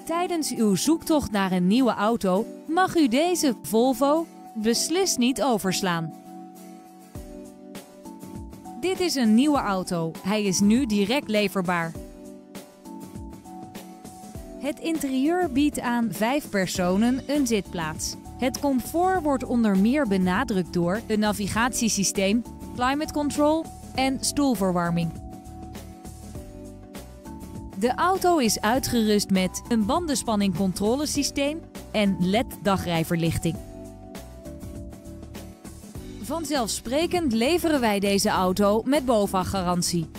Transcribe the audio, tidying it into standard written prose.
Tijdens uw zoektocht naar een nieuwe auto mag u deze Volvo beslist niet overslaan. Dit is een nieuwe auto. Hij is nu direct leverbaar. Het interieur biedt aan 5 personen een zitplaats. Het comfort wordt onder meer benadrukt door een navigatiesysteem, climate control en stoelverwarming. De auto is uitgerust met een bandenspanningcontrolesysteem en LED-dagrijverlichting. Vanzelfsprekend leveren wij deze auto met BOVAG-garantie.